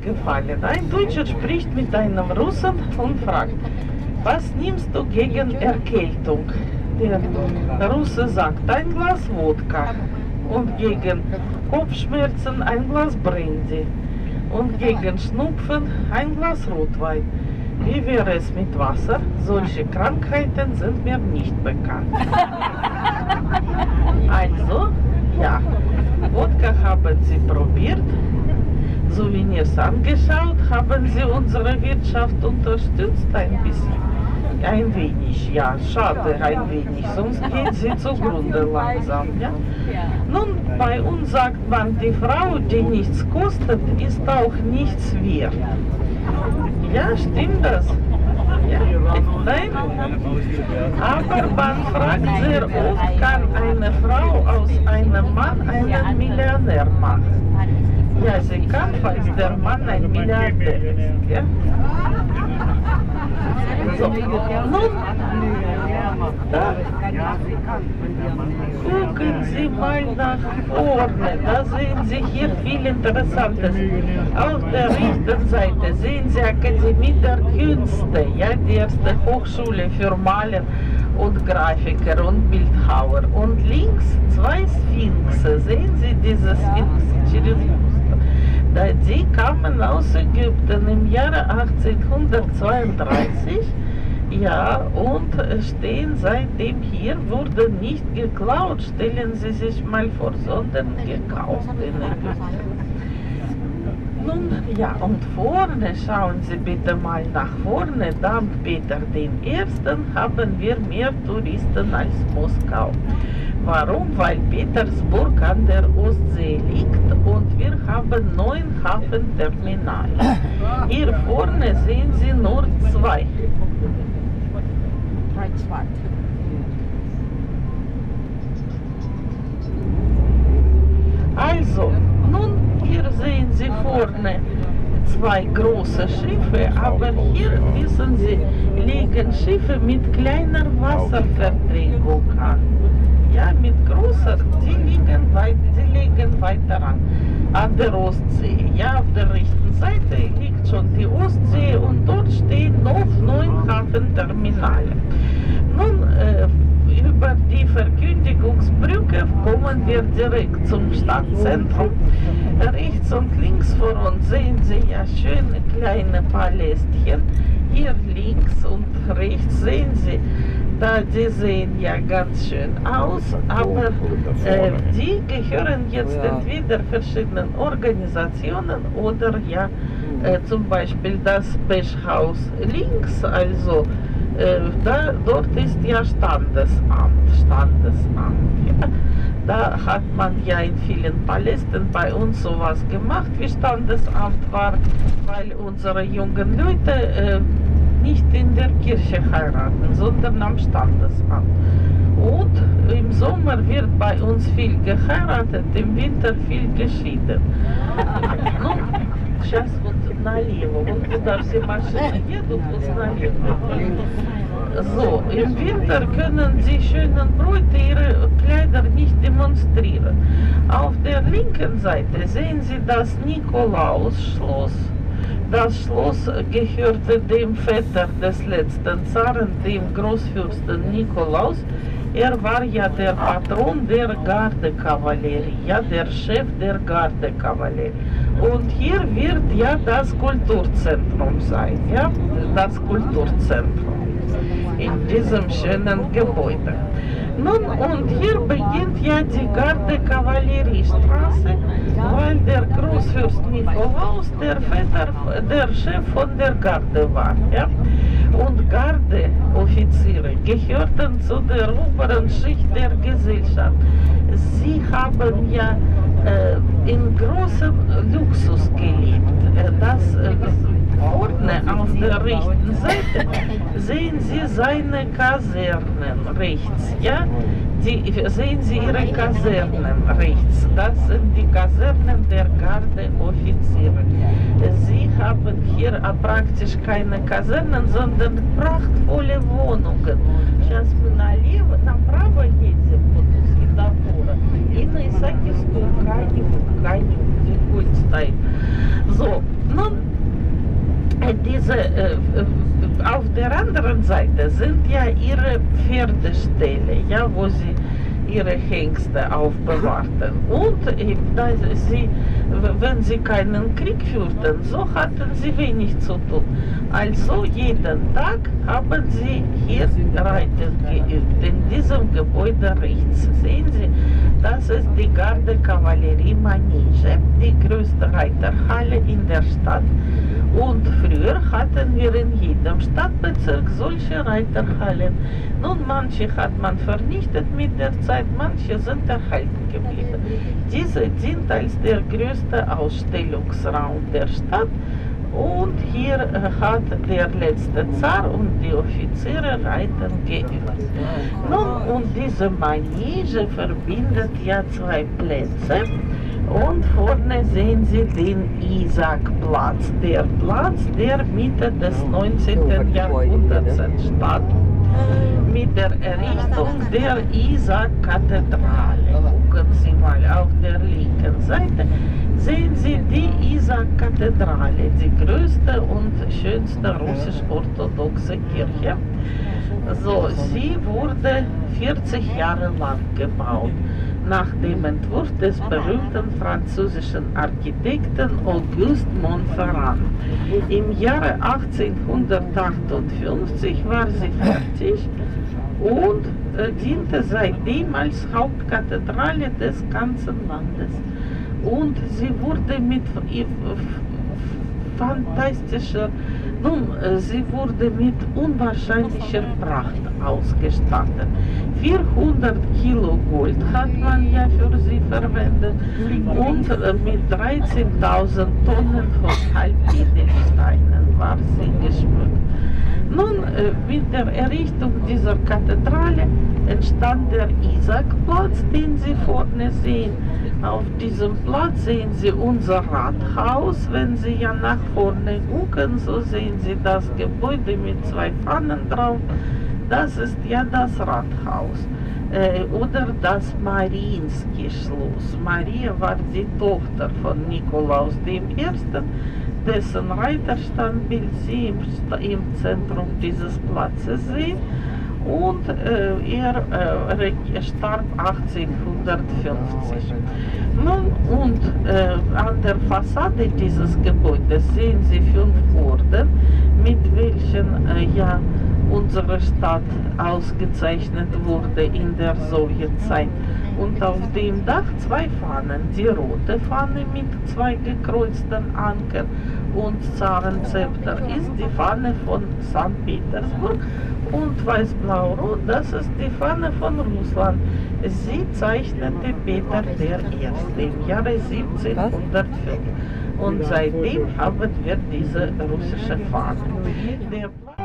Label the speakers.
Speaker 1: gefallen. Ein Deutscher spricht mit einem Russen und fragt, was nimmst du gegen Erkältung? Der Russe sagt, ein Glas Wodka. Und gegen Kopfschmerzen ein Glas Brandy. Und gegen Schnupfen ein Glas Rotwein. Wie wäre es mit Wasser? Solche Krankheiten sind mir nicht bekannt. Also, ja, Wodka haben sie probiert, Souvenirs angeschaut, haben sie unsere Wirtschaft unterstützt ein bisschen. Ein wenig, ja, schade ein wenig, sonst geht sie zugrunde langsam. Ja? Nun, bei uns sagt man, die Frau, die nichts kostet, ist auch nichts wert. Ja, stimmt das? Ja, nein? Aber man fragt sehr oft, kann eine Frau aus einem Mann einen Millionär machen? Ja, sie kann, falls der Mann ein Milliardär ist. Ja? So, nun, da gucken Sie mal nach vorne, da sehen Sie hier viel Interessantes. Auf der rechten Seite sehen Sie Akademie der Künste, ja, die erste Hochschule für Maler und Grafiker und Bildhauer. Und links zwei Sphinxe, sehen Sie diese Sphinx? Die kamen aus Ägypten im Jahre 1832, ja, und stehen seitdem hier, wurde nicht geklaut, stellen Sie sich mal vor, sondern gekauft in Ägypten. Nun, ja, und vorne, schauen Sie bitte mal nach vorne, dank Peter I. haben wir mehr Touristen als Moskau. Warum? Weil Petersburg an der Ostsee liegt und wir haben 9 Hafenterminale. Hier vorne sehen Sie nur 2. Also, nun, hier sehen Sie vorne 2 große Schiffe, aber hier, wissen Sie, liegen Schiffe mit kleiner Wasserverträgung an. Ja, mit großer, die liegen weiter an der Ostsee. Ja, auf der rechten Seite liegt schon die Ostsee und dort stehen noch 9 Hafenterminale. Nun, über die Verkündigungsbrücke kommen wir direkt zum Stadtzentrum. Rechts und links vor uns sehen Sie ja schöne kleine Palästchen. Hier links und rechts sehen Sie, die sehen ja ganz schön aus, aber die gehören jetzt entweder verschiedenen Organisationen oder ja zum Beispiel das Beschhaus links, also dort ist ja Standesamt. Ja. Da hat man ja in vielen Palästen bei uns sowas gemacht wie Standesamt war, weil unsere jungen Leute nicht in der Kirche heiraten, sondern am Standesamt. Und im Sommer wird bei uns viel geheiratet, im Winter viel geschieden. Ну, сейчас вот налево, вот куда все машины едут, вот налево. So, im Winter können die schönen Bräute ihre Kleider nicht demonstrieren. Auf der linken Seite sehen Sie das Nikolausschloss. Das Schloss gehörte dem Vetter des letzten Zaren, dem Großfürsten Nikolaus. Er war ja der Patron der Gardekavallerie, ja, der Chef der Gardekavallerie. Und hier wird ja das Kulturzentrum sein, ja, das Kulturzentrum in diesem schönen Gebäude. Nun, und hier beginnt ja die Gardekavalleriestraße, weil der Großfürst Nikolaus der Chef von der Garde war. Ja? Und Gardeoffiziere gehörten zu der oberen Schicht der Gesellschaft. Sie haben ja in großem Luxus gelebt. Vorne auf der rechten Seite sehen Sie seine Kasernen rechts, ja? Sehen Sie Ihre Kasernen rechts. Das sind die Kasernen der Gardeoffiziere. Sie haben hier praktisch keine Kasernen, sondern prachtvolle Wohnungen. Сейчас мы направо едем, вот у светофора, и на Исаакиевскую Каневу, где гость стоит. So, Nun, auf der anderen Seite sind ja ihre Pferdeställe, ja, wo sie ihre Hengste aufbewahrten. Und wenn sie keinen Krieg führten, so hatten sie wenig zu tun. Also jeden Tag haben sie hier Reiten geübt. In diesem Gebäude rechts sehen Sie, das ist die Garde-Kavallerie-Manege, die größte Reiterhalle in der Stadt. Und früher hatten wir in jedem Stadtbezirk solche Reiterhallen. Nun, manche hat man vernichtet mit der Zeit, manche sind erhalten geblieben. Diese dient als der größte Ausstellungsraum der Stadt. Und hier hat der letzte Zar und die Offiziere Reiten geübt. Nun, und diese Manege verbindet ja zwei Plätze. Und vorne sehen Sie den Isaakplatz, der Platz, der Mitte des 19. Jahrhunderts entstand, mit der Errichtung der Isaak-Kathedrale. Gucken Sie mal auf der linken Seite, sehen Sie die Isaak-Kathedrale, die größte und schönste russisch-orthodoxe Kirche. So, sie wurde 40 Jahre lang gebaut, nach dem Entwurf des berühmten französischen Architekten Auguste Montferrand. Im Jahre 1858 war sie fertig und diente seitdem als Hauptkathedrale des ganzen Landes. Und sie wurde mit sie wurde mit unwahrscheinlicher Pracht ausgestattet. 400 Kilo Gold hat man ja für sie verwendet und mit 13.000 Tonnen von Halbedelsteinen war sie geschmückt. Nun, mit der Errichtung dieser Kathedrale entstand der Isaakplatz, den Sie vorne sehen. Auf diesem Platz sehen Sie unser Rathaus. Wenn Sie ja nach vorne gucken, so sehen Sie das Gebäude mit zwei Fahnen drauf. Das ist ja das Rathaus. Oder das Mariinski-Schloss. Maria war die Tochter von Nikolaus I., dessen Reiterstandbild Sie im Zentrum dieses Platzes sehen. Und er starb 1850. Nun, und an der Fassade dieses Gebäudes sehen Sie 5 Orden, mit welchen unsere Stadt ausgezeichnet wurde in der Sowjetzeit. Und auf dem Dach 2 Fahnen, die rote Fahne mit 2 gekreuzten Ankern und Zarenzepter ist die Fahne von St. Petersburg und weiß-blau-rot, das ist die Fahne von Russland. Sie zeichnete Peter I. im Jahre 1705 und seitdem haben wir diese russische Fahne. Der